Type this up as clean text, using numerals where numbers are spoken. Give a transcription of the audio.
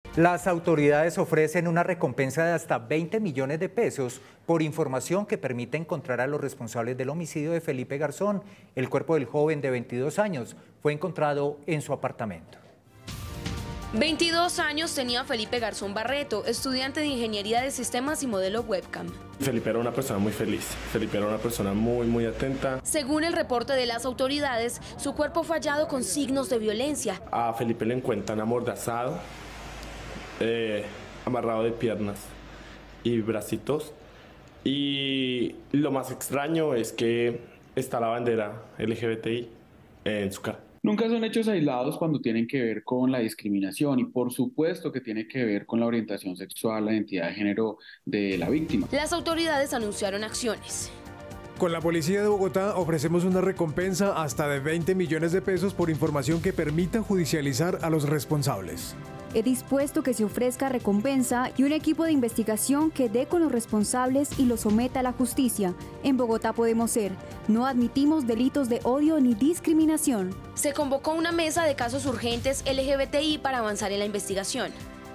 Las autoridades ofrecen una recompensa de hasta 20 millones de pesos por información que permite encontrar a los responsables del homicidio de Felipe Garzón. El cuerpo del joven de 22 años fue encontrado en su apartamento. 22 años tenía Felipe Garzón Barreto, estudiante de Ingeniería de Sistemas y modelo webcam. Felipe era una persona muy feliz, Felipe era una persona muy atenta. Según el reporte de las autoridades, su cuerpo fue hallado con signos de violencia. A Felipe le encuentran amordazado, amarrado de piernas y bracitos. Y lo más extraño es que está la bandera LGBTI en su cara. Nunca son hechos aislados cuando tienen que ver con la discriminación y por supuesto que tiene que ver con la orientación sexual, la identidad de género de la víctima. Las autoridades anunciaron acciones. Con la Policía de Bogotá ofrecemos una recompensa hasta de 20 millones de pesos por información que permita judicializar a los responsables. He dispuesto que se ofrezca recompensa y un equipo de investigación que dé con los responsables y los someta a la justicia. En Bogotá Podemos Ser. No admitimos delitos de odio ni discriminación. Se convocó una mesa de casos urgentes LGBTI para avanzar en la investigación.